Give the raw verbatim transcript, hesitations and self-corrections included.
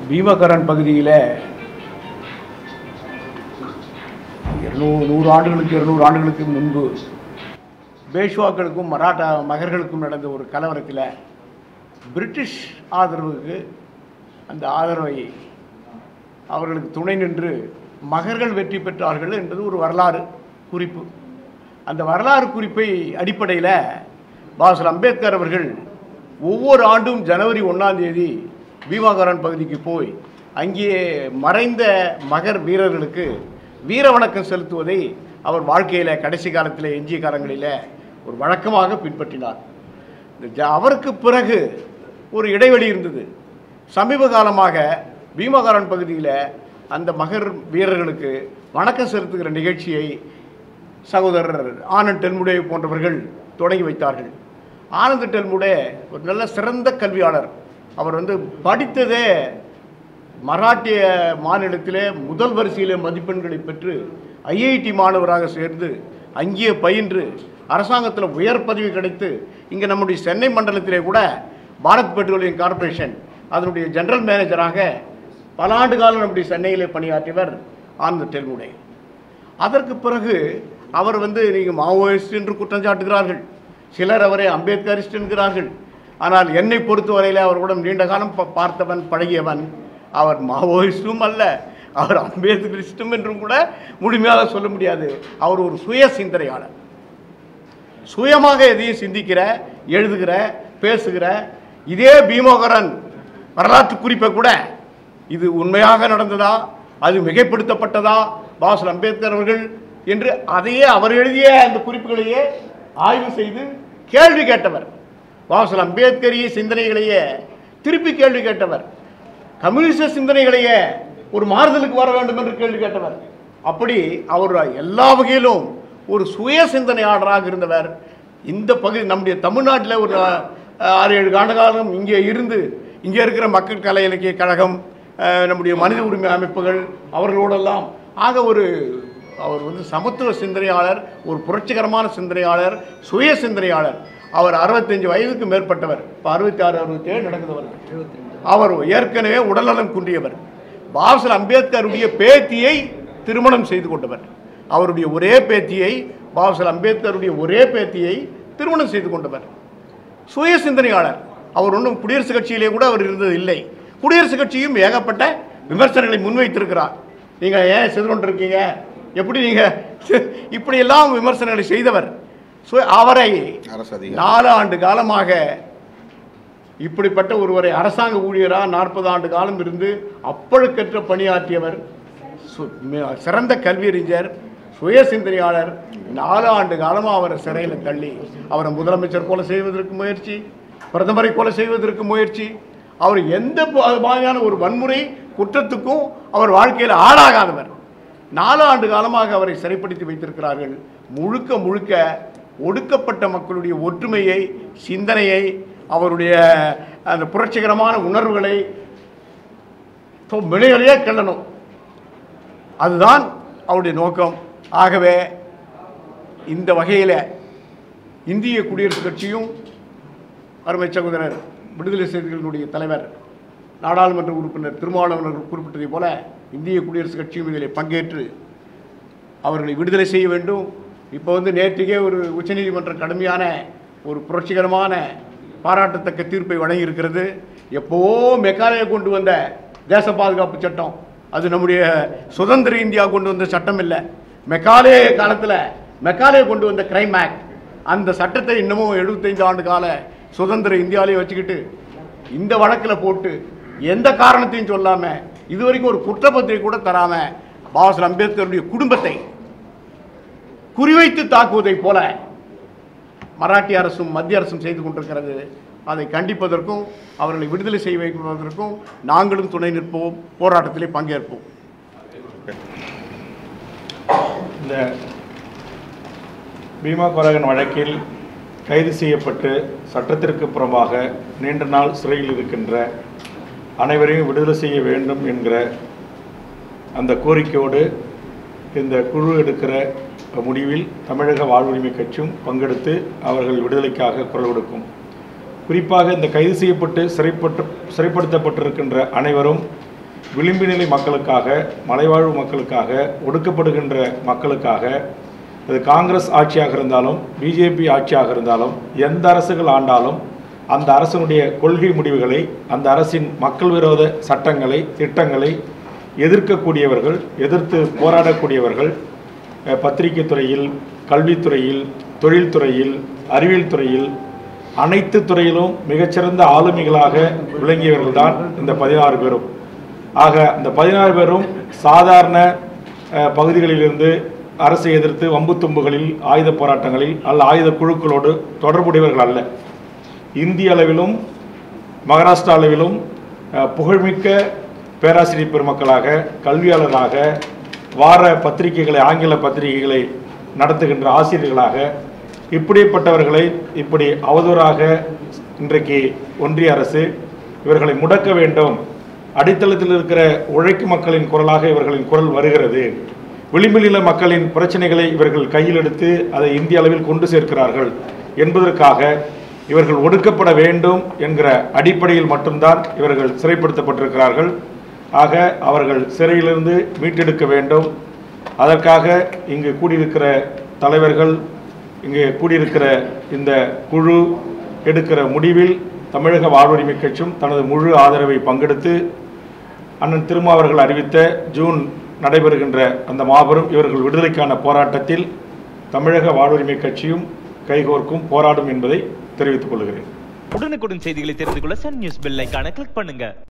பீமகரன் பகுதியில் இருநூறு நூறு ஆண்டுகளுக்கு இருநூறு ஆண்டுகளுக்கு முன்பு பேஷ்வாக்களுக்கும் மராட்டா மகர்களுக்கும் நடந்த ஒரு கலவரத்தில் பிரிட்டிஷ் ஆதரவுக்கு அந்த ஆதரவை அவர்களுக்கு துணை நின்று மகர்கள் வெற்றி பெற்றார்கள் என்பது ஒரு வரலாறு குறிப்பு. அந்த வரலாறு குறிப்பை அடிப்படையில் பாசல் அம்பேத்கர் அவர்கள் ஒவ்வொரு ஆண்டும் ஜனவரி ஒன்றாம் தேதி பீமகரன் பகுதிக்கு போய் அங்கே மறைந்த மகர் வீரர்களுக்கு வீர வணக்கம் செலுத்துவதை அவர் வாழ்க்கையில் கடைசி காலத்தில் எஞ்சிய காலங்களில் ஒரு வழக்கமாக பின்பற்றினார். அவருக்கு பிறகு ஒரு இடைவெளி இருந்தது. சமீப காலமாக பீமகரன் பகுதியில் அந்த மகர் வீரர்களுக்கு வணக்கம் செலுத்துகிற நிகழ்ச்சியை சகோதரர் ஆனந்த் டெல்முடே போன்றவர்கள் தொடங்கி வைத்தார்கள். ஆனந்த் டெல்முடே ஒரு நல்ல சிறந்த கல்வியாளர். அவர் வந்து படித்ததே மராட்டிய மாநிலத்திலே முதல் வரிசையிலே மதிப்பெண்களை பெற்று ஐஐடி மாணவராக சேர்ந்து அங்கேயே பயின்று அரசாங்கத்தில் உயர் பதவி கிடைத்து இங்கே நம்முடைய சென்னை மண்டலத்திலே கூட பாரத் பெட்ரோலியம் கார்பரேஷன் அதனுடைய ஜெனரல் மேனேஜராக பல ஆண்டு காலம் நம்முடைய சென்னையிலே பணியாற்றியவர் ஆனந்த் டெல்முடே. அதற்கு பிறகு அவர் வந்து நீங்கள் மாவோயிஸ்ட் என்று குற்றம் சாட்டுகிறார்கள், சிலர் அவரை அம்பேத்கரிஸ்ட் என்கிறார்கள். ஆனால் என்னை பொறுத்தவரையில் அவர்களுடன் நீண்ட காலம் பார்த்தவன் பழகியவன். அவர் மாவோயிஸ்டும் அல்ல, அவர் அம்பேத்கரிஸ்டும் என்றும் கூட முழுமையாக சொல்ல முடியாது. அவர் ஒரு சுய சிந்தனையாளர், சுயமாக எதையும் சிந்திக்கிற, எழுதுகிற, பேசுகிற. இதே பீமகரன் வரலாற்று குறிப்பை கூட இது உண்மையாக நடந்ததா, அது மிகைப்படுத்தப்பட்டதா பாசல் அம்பேத்கர் அவர்கள் என்று அதையே அவர் எழுதிய அந்த குறிப்புகளையே ஆய்வு செய்து கேள்வி கேட்டவர். பாசல் அம்பேத்கரிய சிந்தனைகளையே திருப்பி கேள்வி கேட்டவர். கம்யூனிஸ்ட சிந்தனைகளையே ஒரு மாறுதலுக்கு வர வேண்டும் என்று கேள்வி கேட்டவர். அப்படி அவர் எல்லா வகையிலும் ஒரு சுய சிந்தனையாளராக இருந்தவர். இந்த பகுதி நம்முடைய தமிழ்நாட்டில் ஒரு ஆறு ஏழு ஆண்டு காலம் இங்கே இருந்து இங்கே இருக்கிற மக்கள் கலை இலக்கிய கழகம், நம்முடைய மனித உரிமை அமைப்புகள் அவர்களோடெல்லாம் ஆக ஒரு அவர் வந்து சமத்துவ சிந்தனையாளர், ஒரு புரட்சிகரமான சிந்தனையாளர், சுய சிந்தனையாளர். அவர் அறுபத்தஞ்சு வயதுக்கு மேற்பட்டவர். இப்போ அறுபத்தி ஆறு அறுபத்தி ஏழு நடந்தவர். அவர் ஏற்கனவே உடல்நலம் குன்றியவர். பாசல் அம்பேத்கருடைய பேத்தியை திருமணம் செய்து கொண்டவர். அவருடைய ஒரே பேத்தியை பாசல் அம்பேத்கருடைய ஒரே பேத்தியை திருமணம் செய்து கொண்டவர். சுய சிந்தனையாளர். அவர் ஒன்றும் குடியரசுக் கட்சியிலே கூட அவர் இருந்தது இல்லை. குடியரசுக் கட்சியும் ஏகப்பட்ட விமர்சனங்களை முன்வைத்திருக்கிறார். நீங்கள் ஏன் செய்து கொண்டிருக்கீங்க, எப்படி நீங்கள் இப்படியெல்லாம் விமர்சனங்களை செய்தவர். அவரை நாலு ஆண்டு காலமாக இப்படிப்பட்ட ஒருவரை அரசாங்க ஊழியராக நாற்பது ஆண்டு காலம் இருந்து அப்பழுக்கற்ற பணியாற்றியவர், சிறந்த கல்வியறிஞர், சுய சிந்தனையாளர். நாலு ஆண்டு காலமாக அவரை சிறையில் தள்ளி அவரை முதலமைச்சர் கொலை செய்வதற்கு முயற்சி, பிரதமரை கொலை செய்வதற்கு முயற்சி. அவர் எந்த வகையான ஒரு வன்முறை குற்றத்துக்கும் அவர் வாழ்க்கையில் ஆளாகாதவர். நாலு ஆண்டு காலமாக அவரை சிறைப்படுத்தி வைத்திருக்கிறார்கள். முழுக்க முழுக்க ஒடுக்கப்பட்ட மக்களுடைய ஒற்றுமையை, சிந்தனையை, அவருடைய அந்த புரட்சிகரமான உணர்வுகளை வெளியிலேயே கிள்ளணும். அதுதான் அவருடைய நோக்கம். ஆகவே இந்த வகையில் இந்திய குடியரசுக் கட்சியும் அருமை சகோதரர் விடுதலை சிறுத்தைகளுடைய தலைவர் நாடாளுமன்ற உறுப்பினர் திருமாவளவன் குறிப்பிட்டதை போல இந்திய குடியரசுக் கட்சியும் இதில் பங்கேற்று அவர்களை விடுதலை செய்ய வேண்டும். இப்போ வந்து நேற்றுக்கே ஒரு உச்சநீதிமன்றம் கடுமையான ஒரு புரட்சிகரமான பாராட்டத்தக்க தீர்ப்பை வழங்கியிருக்கிறது. எப்போவோ மெக்காலே கொண்டு வந்த தேச பாதுகாப்பு சட்டம், அது நம்முடைய சுதந்திர இந்தியா கொண்டு வந்த சட்டம் இல்லை. மெக்காலே காலத்தில் மெக்காலே கொண்டு வந்த கிரைம் ஆக்ட், அந்த சட்டத்தை இன்னமும் எழுபத்தைந்து ஆண்டு கால சுதந்திர இந்தியாவிலே வச்சுக்கிட்டு இந்த வழக்கில் போட்டு எந்த காரணத்தையும் சொல்லாமல் இதுவரைக்கும் ஒரு குற்றப்பத்திரிகை கூட தராமல் பாசல் அம்பேத்கருடைய குடும்பத்தை குறிவைத்து தாக்குவதை போல மராட்டிய அரசும் மத்திய அரசும் செய்து கொண்டிருக்கிறது. அதை கண்டிப்பதற்கும் அவர்களை விடுதலை செய்ய வைப்பதற்கும் நாங்களும் துணை நிற்போம், போராட்டத்திலே பங்கேற்போம். இந்த பீமகரன் வழக்கில் கைது செய்யப்பட்டு சட்டத்திற்கு புறம்பாக நீண்ட நாள் சிறையில் இருக்கின்ற அனைவரையும் விடுதலை செய்ய வேண்டும் என்கிற அந்த கோரிக்கையோடு இந்த குழு எடுக்கிற முடிவில் தமிழக வாழ்வுரிமை கட்சியும் பங்கெடுத்து அவர்கள் விடுதலைக்காக குரல் கொடுக்கும். குறிப்பாக இந்த கைது செய்யப்பட்டு சிறைப்பட்டு சிறைப்படுத்தப்பட்டிருக்கின்ற அனைவரும் விளிம்பு நிலை மக்களுக்காக, மலைவாழ்வு மக்களுக்காக, ஒடுக்கப்படுகின்ற மக்களுக்காக, அது காங்கிரஸ் ஆட்சியாக இருந்தாலும் பிஜேபி ஆட்சியாக இருந்தாலும் எந்த அரசுகள் ஆண்டாலும் அந்த அரசினுடைய கொள்கை முடிவுகளை, அந்த அரசின் மக்கள் விரோத சட்டங்களை, திட்டங்களை எதிர்க்கக்கூடியவர்கள், எதிர்த்து போராடக்கூடியவர்கள் பத்திரிகை துறையில், கல்வித்துறையில், தொழில்துறையில், அறிவியல் துறையில், அனைத்து துறையிலும் மிகச்சிறந்த ஆளுமைகளாக விளங்கியவர்கள்தான் இந்த பதினாறு பேரும். ஆக இந்த பதினாறு பேரும் சாதாரண பகுதிகளிலிருந்து அரசை எதிர்த்து வம்பு தும்புகளில், ஆயுத போராட்டங்களில் அல்ல ஆயுத குழுக்களோடு தொடர்புடையவர்கள் அல்ல. இந்திய அளவிலும் மகாராஷ்டிரா அளவிலும் புகழ்மிக்க பேராசிரியர் பெருமக்களாக, கல்வியாளராக, வார பத்திரிகைகளை, ஆங்கில பத்திரிகைகளை நடத்துகின்ற ஆசிரியர்களாக, இப்படிப்பட்டவர்களை இப்படி அவதூறாக இன்றைக்கு ஒன்றிய அரசு இவர்களை முடக்க வேண்டும், அடித்தளத்தில் இருக்கிற உழைக்கும் மக்களின் குரலாக இவர்களின் குரல் வருகிறது, விளிம்பிலுள்ள மக்களின் பிரச்சனைகளை இவர்கள் கையில் எடுத்து அதை இந்திய அளவில் கொண்டு சேர்க்கிறார்கள் என்பதற்காக இவர்கள் ஒடுக்கப்பட வேண்டும் என்கிற அடிப்படையில் மட்டும்தான் இவர்கள் சிறைப்படுத்தப்பட்டிருக்கிறார்கள். ஆக அவர்கள் சிறையிலிருந்து மீட்டெடுக்க வேண்டும். அதற்காக இங்கு கூடியிருக்கிற தலைவர்கள், இங்கே கூடியிருக்கிற இந்த குழு எடுக்கிற முடிவில் தமிழக வாழ்வுரிமை கட்சியும் தனது முழு ஆதரவை பங்கெடுத்து அண்ணன் திருமாவர்கள் அறிவித்த ஜூன் நடைபெறுகின்ற அந்த மாபெரும் இவர்கள் விடுதலைக்கான போராட்டத்தில் தமிழக வாழ்வுரிமை கட்சியும் கைகோர்க்கும், போராடும் என்பதை தெரிவித்துக் கொள்கிறேன். உடனுக்குடன் செய்திகளை தெரிந்து கொள்ள சன் நியூஸ் பெல் ஐகானை கிளிக் பண்ணுங்க.